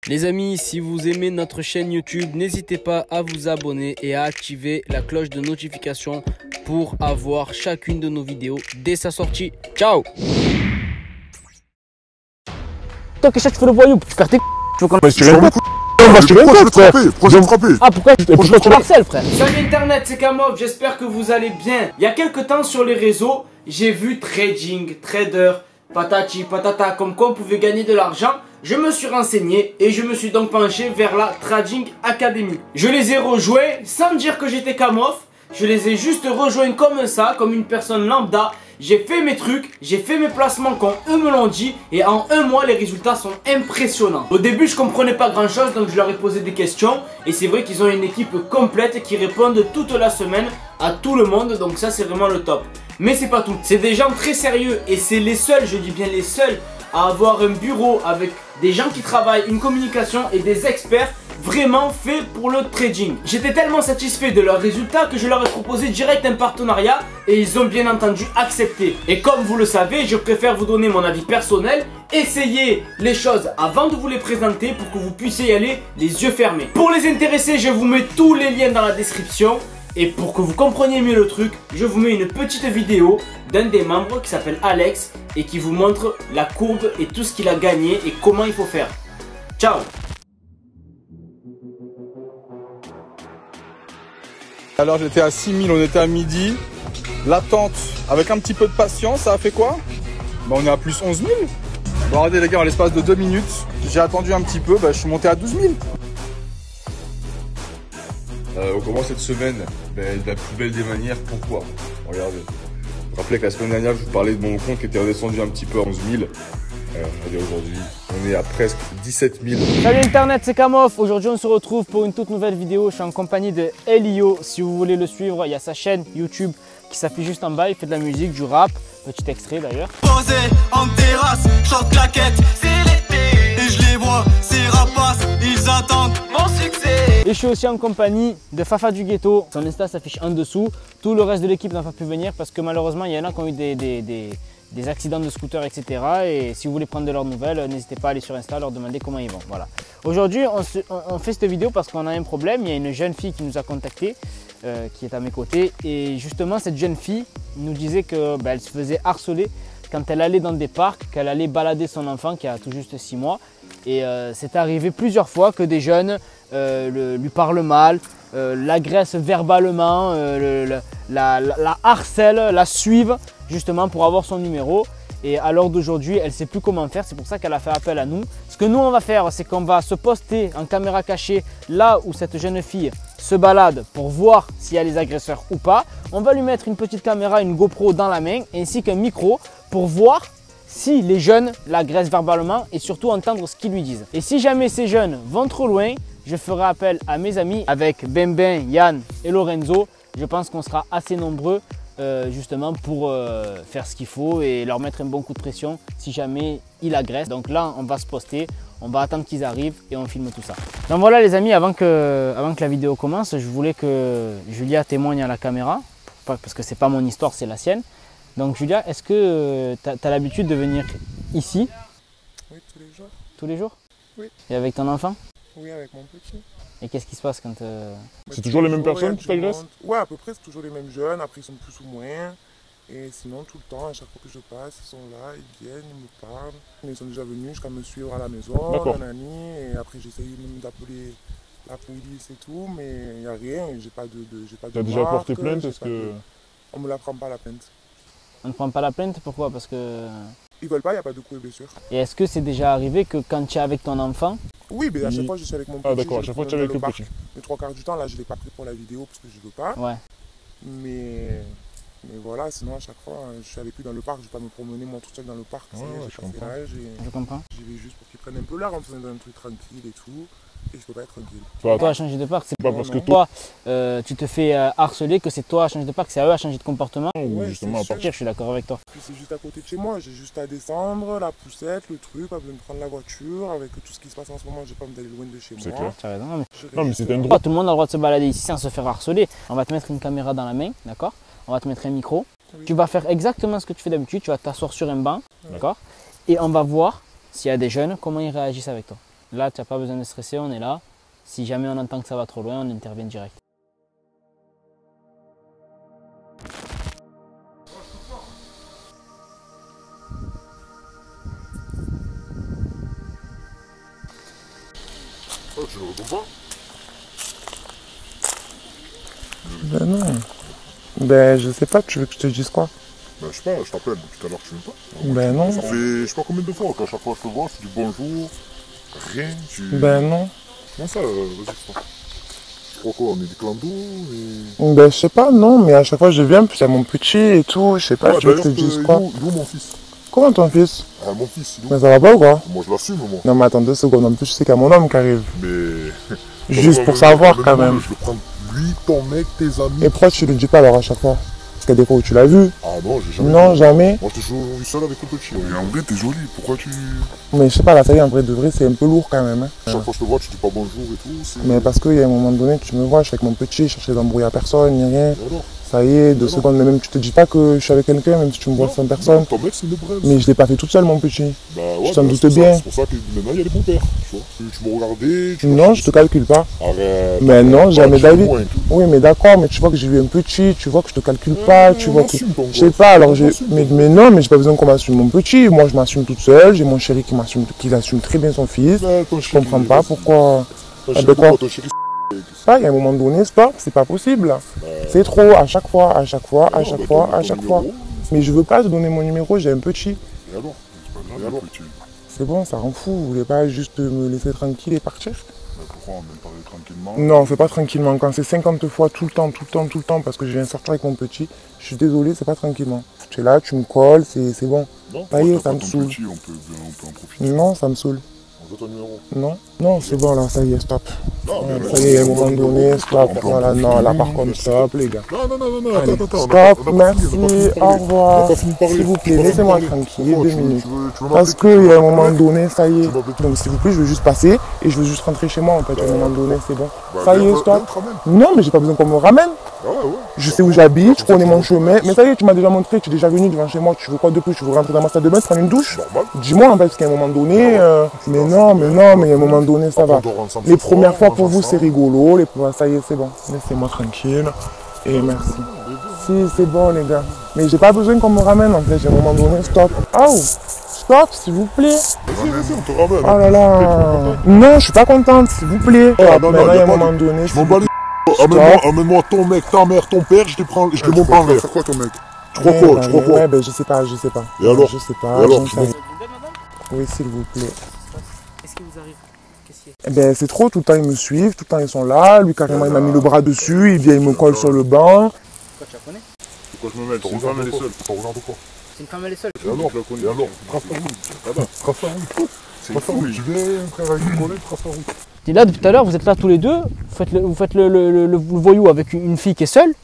Les amis, si vous aimez notre chaîne YouTube, n'hésitez pas à vous abonner et à activer la cloche de notification pour avoir chacune de nos vidéos dès sa sortie. Ciao! Toi, qu'est-ce que tu fais le voyou? Tu perds tes tu veux qu'on... Mais je te frère. Pourquoi je vais te frapper? Ah, pourquoi tu harcèles, frère? Salut internet, c'est Kamov, j'espère que vous allez bien. Il y a quelques temps sur les réseaux, j'ai vu trading, trader, patati patata, comme quoi on pouvait gagner de l'argent. Je me suis renseigné et je me suis donc penché vers la Trading Academy. Je les ai rejoints sans me dire que j'étais Kamov. Je les ai juste rejoints comme ça, comme une personne lambda. J'ai fait mes trucs, j'ai fait mes placements comme eux me l'ont dit. Et en un mois, les résultats sont impressionnants. Au début, je comprenais pas grand chose, donc je leur ai posé des questions. Et c'est vrai qu'ils ont une équipe complète qui répondent toute la semaine à tout le monde. Donc ça, c'est vraiment le top. Mais c'est pas tout. C'est des gens très sérieux et c'est les seuls, je dis bien les seuls, à avoir un bureau avec des gens qui travaillent, une communication et des experts vraiment faits pour le trading. J'étais tellement satisfait de leurs résultats que je leur ai proposé direct un partenariat et ils ont bien entendu accepté. Et comme vous le savez, je préfère vous donner mon avis personnel. Essayez les choses avant de vous les présenter pour que vous puissiez y aller les yeux fermés. Pour les intéressés, je vous mets tous les liens dans la description. Et pour que vous compreniez mieux le truc, je vous mets une petite vidéo d'un des membres qui s'appelle Alex et qui vous montre la courbe et tout ce qu'il a gagné et comment il faut faire. Ciao! Alors j'étais à 6000, on était à midi. L'attente, avec un petit peu de patience, ça a fait quoi? On est à plus 11 000. Bon, regardez les gars, en l'espace de 2 minutes, j'ai attendu un petit peu, je suis monté à 12 000. On commence cette semaine de la plus belle des manières. Pourquoi? Regardez. Vous vous rappelez que la semaine dernière, je vous parlais de mon compte qui était redescendu un petit peu à 11 000. Regardez, aujourd'hui, on est à presque 17 000. Salut internet, c'est Kamov. Aujourd'hui, on se retrouve pour une toute nouvelle vidéo. Je suis en compagnie de Elio. Si vous voulez le suivre, il y a sa chaîne YouTube qui s'affiche juste en bas. Il fait de la musique, du rap. Petit extrait d'ailleurs. Posé en terrasse, chante claquette, c'est l'été. Et je les vois, ces rapaces, ils attendent mon succès. Et je suis aussi en compagnie de Fafa du Ghetto. Son Insta s'affiche en dessous. Tout le reste de l'équipe n'a pas pu venir parce que malheureusement, il y en a qui ont eu des accidents de scooter, etc. Et si vous voulez prendre de leurs nouvelles, n'hésitez pas à aller sur Insta, leur demander comment ils vont. Voilà. Aujourd'hui, on fait cette vidéo parce qu'on a un problème. Il y a une jeune fille qui nous a contacté, qui est à mes côtés. Et justement, cette jeune fille nous disait qu'elle se faisait harceler quand elle allait dans des parcs, qu'elle allait balader son enfant qui a tout juste 6 mois. Et c'est arrivé plusieurs fois que des jeunes lui parlent mal, l'agressent verbalement, la harcèlent, la suivent justement pour avoir son numéro. Et à l'heure d'aujourd'hui, elle ne sait plus comment faire, c'est pour ça qu'elle a fait appel à nous. Ce que nous on va faire, c'est qu'on va se poster en caméra cachée là où cette jeune fille se balade pour voir s'il y a les agresseurs ou pas. On va lui mettre une petite caméra, une GoPro dans la main ainsi qu'un micro pour voir si les jeunes l'agressent verbalement et surtout entendre ce qu'ils lui disent. Et si jamais ces jeunes vont trop loin, je ferai appel à mes amis avec Ben, Yann et Lorenzo. Je pense qu'on sera assez nombreux justement pour faire ce qu'il faut et leur mettre un bon coup de pression si jamais ils agressent. Donc là, on va se poster, on va attendre qu'ils arrivent et on filme tout ça. Donc voilà les amis, avant que la vidéo commence, je voulais que Julia témoigne à la caméra parce que c'est pas mon histoire, c'est la sienne. Donc Julia, est-ce que tu as l'habitude de venir ici? Oui, tous les jours. Tous les jours? Oui. Et avec ton enfant? Oui, avec mon petit. Et qu'est-ce qui se passe quand... C'est toujours les mêmes personnes qui t'agressent? Ouais, à peu près, c'est toujours les mêmes jeunes. Après, ils sont plus ou moins. Et sinon, tout le temps, à chaque fois que je passe, ils sont là, ils viennent, ils me parlent. Ils sont déjà venus jusqu'à me suivre à la maison, nanani. Et après, j'essaye même d'appeler la police et tout, mais il n'y a rien. J'ai pas de T'as déjà porté plainte? Est-ce que... On me la prend pas la plainte. On ne prend pas la plainte, pourquoi? Parce que... Ils veulent pas, il n'y a pas de coups et blessures. Et est-ce que c'est déjà arrivé que quand tu es avec ton enfant... Oui, mais à chaque fois je suis avec mon petit. Ah d'accord, à chaque fois tu es avec le petit. Les 3/4 du temps, là je ne l'ai pas pris pour la vidéo parce que je ne veux pas. Ouais. Mais voilà, sinon à chaque fois, je suis allé plus dans le parc, je ne vais pas me promener moi tout seul dans le parc. Ouais, je comprends. Je comprends. J'y vais juste pour qu'ils prennent un peu l'air en faisant un truc tranquille et tout. Et je peux pas être tranquille. Toi à changer de parc, c'est pas parce que toi tu te fais harceler que c'est toi à changer de parc, c'est à eux à changer de comportement. Ou justement à partir. Je suis d'accord avec toi. Puis c'est juste à côté de chez moi, j'ai juste à descendre, la poussette, le truc, pas besoin de prendre la voiture. Avec tout ce qui se passe en ce moment, j'ai pas envie d'aller loin de chez moi. C'est clair. Tu as raison. Non mais c'était un droit. Tout le monde a le droit de se balader ici sans se faire harceler. On va te mettre une caméra dans la main, d'accord? On va te mettre un micro. Oui. Tu vas faire exactement ce que tu fais d'habitude, tu vas t'asseoir sur un banc, d'accord? Et on va voir s'il y a des jeunes, comment ils réagissent avec toi. Là, tu n'as pas besoin de stresser, on est là. Si jamais on entend que ça va trop loin, on intervient direct. Oh, tu ne réponds pas? Ben non. Ben je sais pas, tu veux que je te dise quoi? Ben je sais pas, je t'appelle depuis tout à l'heure, tu veux pas? Ben non. Ça fait je sais pas combien de fois qu'à chaque fois je te vois, tu dis bonjour, rien, tu... Ben non. Comment ça, vas-y, c'est je crois quoi, on est des clando et... Ben je sais pas, non, mais à chaque fois je viens, puis il y a mon petit et tout, je sais pas, tu veux que je te dise quoi? Il est où mon fils? Comment ton fils? Ah, mon fils, il est où? Mais ça va pas ou quoi? Moi je l'assume, moi. Non mais attends 2 secondes, en plus je sais qu'il y a mon homme qui arrive. Mais... Juste pour savoir Mais quand non, même. Je le prends, lui, ton mec, tes amis... Et pourquoi tu le dis pas alors à chaque fois? Parce qu'il y a des fois où tu l'as vu. Ah non, j'ai jamais... Non, jamais. Moi je te joue seul avec le petit. Et en vrai, t'es joli, pourquoi tu... Mais je sais pas, là ça y est, en vrai de vrai, c'est un peu lourd quand même. Hein. Chaque fois que je te vois, tu dis pas bonjour et tout, c'est... Mais parce qu'il y a un moment donné, tu me vois, je suis avec mon petit, je cherche d'embrouiller à personne, ni rien. Et alors? Ça y est, 2 non. secondes, mais même tu te dis pas que je suis avec quelqu'un, même si tu me vois sans personne. Non, ton mec, c'est une braise. Mais je l'ai pas fait toute seule, mon petit. Bah ouais, je t'en bah, doute c'est pour ça- bien. C'est pour ça que maintenant, il y a les beaux-pères, tu vois. Tu me regardais, tu... Non, je te calcule pas. Arrête. Mais non, arrête, jamais tu David. fais moins et tout. Oui, mais d'accord, mais tu vois que j'ai vu un petit, tu vois que je te calcule pas, tu vois que... assume ton Je sais gosse. pas, alors On j'ai... assume ton Mais non, mais j'ai pas besoin qu'on m'assume mon petit. Moi, je m'assume toute seule, j'ai mon chéri qui assume très bien son fils. gosse. Ton Je chéri, comprends pas vas-y. pourquoi... Ton Ah, chéri, ben quoi ton chéri, Ça, il y a un moment donné, stop, c'est pas possible. C'est trop, à chaque fois, à chaque fois, à chaque fois, à chaque fois. Mais je veux pas te donner mon numéro, j'ai un petit. Et alors? Et alors? C'est bon, ça rend fou. Vous voulez pas juste me laisser tranquille et partir? Pourquoi on me parler tranquillement? Non, c'est pas tranquillement. Quand c'est 50 fois tout le temps, tout le temps, tout le temps, parce que je viens sortir avec mon petit, je suis désolé, c'est pas tranquillement. Tu es là, tu me colles, c'est bon. Non, Ça y est, t'as ça pas me ton saoule. petit, on peut en profiter. Non, ça me saoule. On veut ton numéro. Non, non, c'est bon là, ça y est, stop. Non, mais Ça y est, à un on moment peut- donné, on stop. peut en Voilà, non, profiter. là par contre, stop, les gars. Non, Allez, attends, stop, on a pas merci, fini de au parler. revoir. On a pas fini de parler. S'il vous plaît, On a pas fini de laissez-moi parler. tranquille, Pourquoi 2 tu veux- minutes. tu veux Parce m'appeler qu'il y a un qui? moment donné, ça y est. Tu m'appelles qui? Donc s'il vous plaît, je veux juste passer et je veux juste rentrer chez moi en fait, à un moment donné, c'est bon. Bah, Ça y viens, est, stop. viens, te ramène. Non, mais j'ai pas besoin qu'on me ramène. Ah ouais. Je sais où j'habite, je connais mon chemin. Mais ça y est, tu m'as déjà montré, tu es déjà venu devant chez moi. Tu veux quoi de plus? Tu veux rentrer dans ma salle de bain, prendre une douche? Normal. Dis-moi en fait, parce qu'à un moment donné. Mais non, mais à un moment donné, ça va. On dort ensemble Les ce soir, premières fois on pour mange vous, c'est ensemble. rigolo. Ça y est, c'est bon. Laissez-moi tranquille. Et merci. Si, c'est bon, les gars. Mais j'ai pas besoin qu'on me ramène en fait. À un moment donné, stop. Oh! Stop, s'il vous plaît. Vas-y, on te ramène. Oh là là. Non, je suis pas contente, s'il vous plaît. Ah, non, Maintenant, non, il y a y a un pas moment de- donné. Je m'en bats les... Amène-moi ton mec, ta mère, ton père, je les monte en l'air. Faire quoi ton mec? Tu crois quoi? Tu crois quoi? Ouais, ben je sais pas. Et alors? Je sais pas. Et alors, j'en tu sais m'en- rien. Oui, s'il vous plaît. Qu'est-ce qui vous arrive? Qu'est-ce qui est? Eh ben c'est trop, tout le temps ils me suivent, tout le temps ils sont là, lui carrément il m'a mis le bras dessus, il vient, il me colle sur le banc. Pourquoi tu la connais? Pourquoi je me mêle? C'est une femme, elle est seule. T'en regardes quoi? C'est une femme, elle est seule. Et alors? Trace ta route. Trace ta route. Trace ta route. Je viens, frère, avec une collègue, trace ta route. Et là, depuis tout à l'heure, vous êtes là tous les deux, vous faites le voyou avec une fille qui est seule.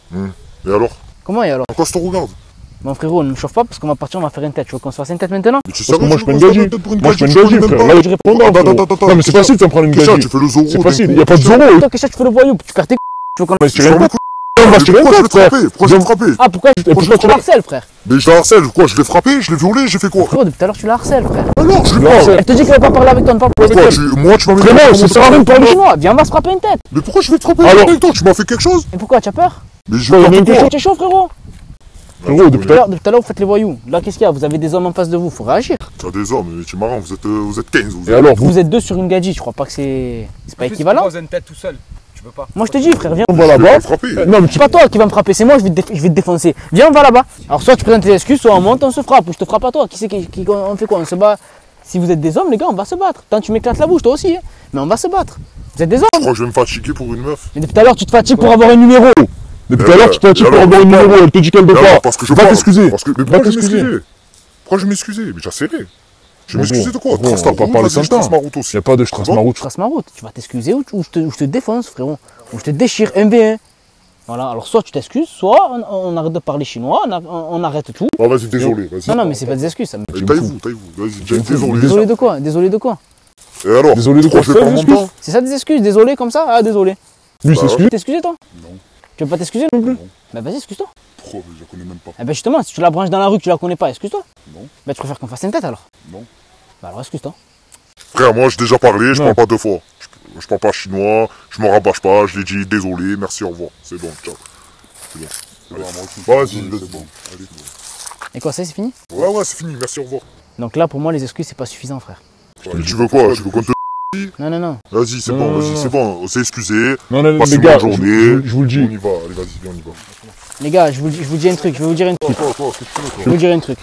Et alors? Comment et alors? Pourquoi je te regarde? Mon frérot, ne me chauffe pas parce qu'on va partir, on va faire une tête. Tu veux qu'on se fasse une tête maintenant? Mais tu Parce que moi, je suis pas une gagie. gagie. Moi, je suis pas une gagie, frère. Là, je réponds pas. Non, mais c'est facile de s'en prendre une Kesha, gagie. tu fais le Zoro. C'est d'un facile, coup. y a pas de Zoro. Toi, qu'est-ce que tu fais le voyou? Tu perds tes tu veux qu'on... Mais je Je tire t'en une ai tête. On va se tirer une Pourquoi je l'ai tête, frère. frappé? Pourquoi je l'ai frappé? Ah, pourquoi Et pourquoi tu tu l'as... harcèles, frère? Mais je la harcèle, quoi? Je l'ai frappé, je l'ai violé, j'ai fait quoi? Frérot, depuis tout à l'heure, tu la harcèles, frère. Alors, je l'ai Non, pas. Elle te dit qu'elle va pas parler avec toi, ne parle pas avec Pourquoi toi. Moi, tu m'as mis... Frérot, ça sert à rien de parler. Dis-moi, viens, on va se frapper une tête. Mais pourquoi je vais te frapper Alors- avec toi? Tu m'as fait quelque chose? Et pourquoi? Tu as peur? Mais je Ouais, vais mais faire quoi quoi? Tu es chaud, frérot? Frérot, depuis tout à l'heure. Depuis tout à l'heure, vous faites les voyous. Là, qu'est-ce qu'il y a? Vous avez des hommes en face de vous, faut réagir. T'as des hommes, mais tu es marrant, vous êtes 15. Vous Et êtes... alors, vous, Vous êtes deux sur une gadji, je crois pas que c'est pas équivalent. Vous une tête tout seul. Tu peux pas. Moi, je te dis, frère, viens. on va Je vais là-bas. pas frapper. Non, mais tu C'est pas toi qui vas me frapper, c'est moi, je vais te défoncer. Viens, on va là-bas. Alors, soit tu présentes tes excuses, soit on monte, on se frappe. Ou je te frappe à toi. On fait quoi? On se bat. Si vous êtes des hommes, les gars, on va se battre. Tant que tu m'éclates la bouche, toi aussi. Hein. Mais on va se battre. Vous êtes des hommes. Je crois que je vais me fatiguer pour une meuf. Mais depuis tout à l'heure, tu te fatigues pour avoir un numéro. depuis tout à l'heure, tu t'as dit pour avoir une numéro. Elle te dit qu'elle veut Alors, pas. parce que je Va parle. t'excuser. Parce que... Mais Va pourquoi je vais t'excuser. m'excuser? Pourquoi je vais m'excuser? Mais j'ai serré. Je vais Bon, m'excuser de quoi? bon, Trace on ta va pas route, parler vas-y, je sans trace temps. ma route aussi. Y a pas de je trace ma route. Je trace ma route. Tu vas t'excuser ou je te défonce, frérot. Ou je te déchire 1v1. Voilà, alors soit tu t'excuses, soit on arrête de parler chinois, on arrête tout. Ah, vas-y, désolé, vas-y. Non, non, mais c'est pas des excuses. Ça me... Taille-vous, vas-y, désolé. Désolé de quoi? Désolé de quoi? Et alors? Désolé de Pourquoi quoi? je vais perdre mon Excuse. temps? C'est ça des excuses? Désolé comme ça? Ah, désolé. Lui, Bah, c'est Tu excuse. veux t'excuser, toi? Non. Tu veux pas t'excuser non plus? Non. Bah vas-y, excuse-toi. Pourquoi? Je la connais même pas. Eh ben justement, si tu la branches dans la rue que tu la connais pas, excuse-toi. Non. Bah tu préfères qu'on fasse une tête alors? Non. Bah alors excuse-toi. Frère, moi j'ai déjà parlé, je parle pas deux fois. Je parle pas chinois, je me rabâche pas, je l'ai dit désolé, merci, au revoir. C'est bon, ciao. C'est bon. Vas-y, c'est bon. Allez. Et quoi, c'est fini? Ouais, c'est fini, merci, au revoir. Donc là, pour moi, les excuses, c'est pas suffisant, frère. Mais tu veux quoi? Tu veux qu'on te... Non. Vas-y, c'est bon, vas-y, c'est bon, on s'est excusé. Non, Passez les gars, une bonne journée. je vous le dis. On y va, allez, vas-y, viens, on y va. Les gars, je vous dis un truc, je vais vous dire un truc. Toi, qu'est-ce que tu veux, toi? Je vais vous dire un truc.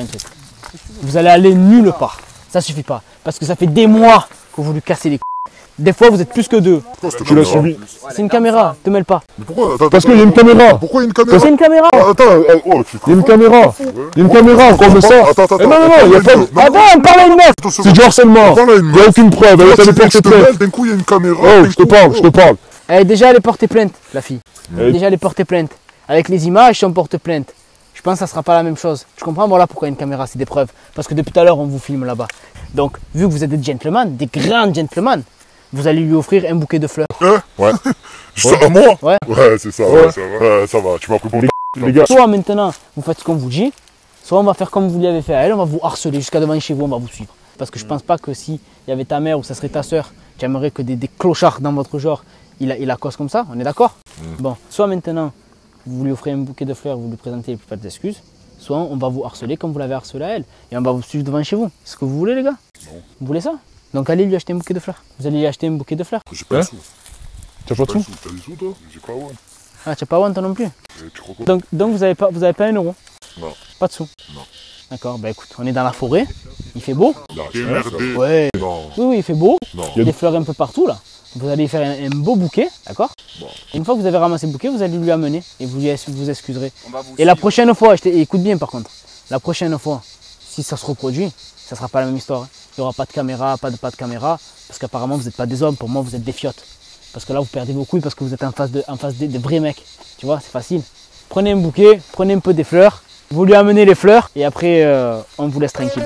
Vous allez aller nulle part. Ça suffit pas. Parce que ça fait des mois que vous lui cassez les couilles. Des fois, vous êtes plus que deux. Tu l'as subi. C'est une caméra, te mêle pas. Mais pourquoi? Attends, Parce qu'il y a une caméra. Pourquoi il y a une caméra? C'est une caméra. Attends, oh, Il y a une caméra. Il y a une caméra, comme ça. Attends. Non, il n'y a pas de... Attends, parle à une meuf. C'est du harcèlement. Il n'y a aucune preuve. Elle est allée porter plainte. D'un coup, il y a une caméra. Oh, je te parle. Elle est déjà allée porter plainte, la fille. Elle est déjà allée porter plainte. Avec les images, si on porte plainte, je pense que ça sera pas la même chose. Tu comprends? Voilà pourquoi il y a une caméra, c'est des preuves. Parce que depuis tout à l'heure, on vous filme là-bas. Donc, vu que vous êtes des gentlemen, des grands gentlemen, vous allez lui offrir un bouquet de fleurs. Ouais. À moi? Ouais. Ouais, c'est ça, ça va. Tu m'as pris pour Les gars, Soit maintenant, vous faites ce qu'on vous dit, soit on va faire comme vous l'avez fait à elle, on va vous harceler jusqu'à devant chez vous, on va vous suivre. Parce que je pense pas que si il y avait ta mère ou ça serait ta soeur, tu aimerais que des clochards dans votre genre, il accoste comme ça, on est d'accord? Bon, soit maintenant, vous lui offrez un bouquet de fleurs, vous lui présentez les plus fortes excuses, soit on va vous harceler comme vous l'avez harcelé à elle, et on va vous suivre devant chez vous. C'est ce que vous voulez, les gars? Non. Vous voulez ça? Donc allez lui acheter un bouquet de fleurs. Vous allez lui acheter un bouquet de fleurs. J'ai pas de sous. t'as pas de sous? T'as des sous, toi? J'ai pas, ouais. Ah, tu n'as pas one toi non plus? Tu crois quoi? Donc vous avez pas 1 euro? Non. Pas de sous? Non. D'accord, bah écoute, on est dans la forêt, il fait beau. T'es merdé. Ouais. Non. Oui, il fait beau. Non. Il y a des fleurs un peu partout là. Vous allez faire un beau bouquet, d'accord? Bon. Et une fois que vous avez ramassé le bouquet, vous allez lui amener et vous vous excuserez. Et la prochaine fois, écoute bien par contre, la prochaine fois, si ça se reproduit, ça sera pas la même histoire. Il n'y aura pas de caméra, pas de caméra, parce qu'apparemment vous n'êtes pas des hommes, pour moi vous êtes des fiottes. Parce que là vous perdez vos couilles parce que vous êtes en face des vrais mecs. Tu vois, c'est facile. Prenez un bouquet, prenez un peu des fleurs, vous lui amenez les fleurs et après on vous laisse tranquille.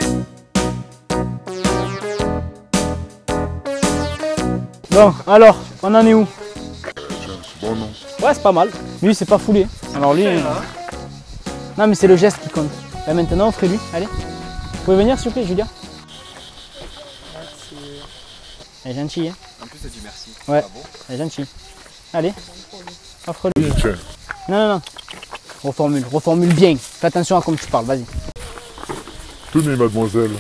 Bon, alors, on en est où? Bon, non. Ouais, c'est pas mal. Lui, c'est pas foulé. Alors lui... Non, mais c'est le geste qui compte. Là, maintenant, offrez-lui. Allez. Vous pouvez venir, s'il vous plaît, Julia? Merci. Elle est gentille, hein? En plus, elle dit merci. Ouais, elle est gentille. Allez, offre-lui. Tiens. Non. Reformule bien. Fais attention à comme tu parles, vas-y. Tenez, mademoiselle.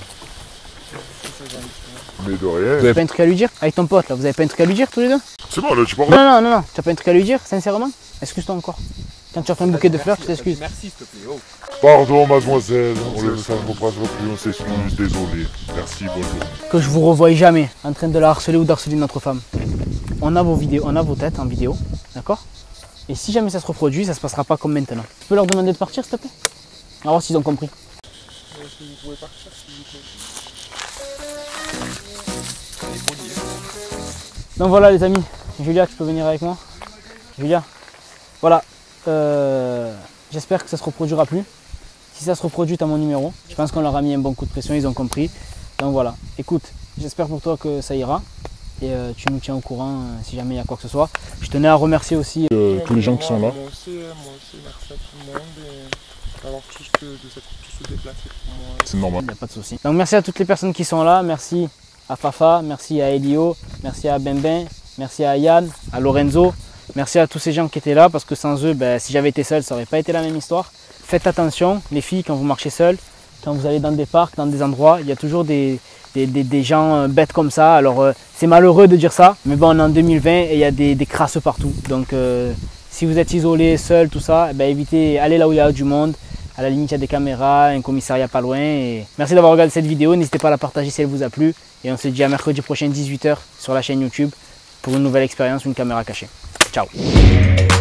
Mais de rien. Tu n'as pas un truc à lui dire? Avec ton pote, là, vous avez pas un truc à lui dire tous les deux? C'est bon, là, tu parles. Non. Tu n'as pas un truc à lui dire, sincèrement? Excuse-toi encore. Quand tu as fait un bouquet de fleurs, tu t'excuses. Merci, s'il te plaît. Oh. Pardon, mademoiselle. On ne comprendra plus, on s'excuse. Désolé. Merci, bonne journée. Que je vous revoie jamais en train de la harceler ou d'harceler notre femme. On a vos vidéos, on a vos têtes en vidéo, d'accord? Et si jamais ça se reproduit, ça se passera pas comme maintenant. Tu peux leur demander de partir, s'il te plaît? On va voir s'ils ont compris. Si vous pouvez partir, s'il vous plaît. Donc voilà les amis, Julia, tu peux venir avec moi? Julia, voilà, j'espère que ça se reproduira plus. Si ça se reproduit, tu as mon numéro. Je pense qu'on leur a mis un bon coup de pression, ils ont compris. Donc voilà, écoute, j'espère pour toi que ça ira. Et tu nous tiens au courant si jamais il y a quoi que ce soit. Je tenais à remercier aussi tous les gens qui sont là. Moi aussi, merci à tout le monde d'avoir tous se déplacer pour moi. C'est normal. Il n'y a pas de souci. Donc merci à toutes les personnes qui sont là. Merci à Fafa, merci à Elio, merci à Benben, merci à Yann, à Lorenzo. Merci à tous ces gens qui étaient là parce que sans eux, si j'avais été seul, ça n'aurait pas été la même histoire. Faites attention, les filles, quand vous marchez seules, quand vous allez dans des parcs, dans des endroits, il y a toujours des gens bêtes comme ça. Alors c'est malheureux de dire ça, mais bon, on est en 2020 et il y a des crasseux partout. Donc si vous êtes isolé, seul, tout ça, évitez, allez là où il y a du monde. À la limite, il y a des caméras, un commissariat pas loin. Et merci d'avoir regardé cette vidéo. N'hésitez pas à la partager si elle vous a plu. Et on se dit à mercredi prochain, 18 h sur la chaîne YouTube pour une nouvelle expérience, une caméra cachée. Ciao.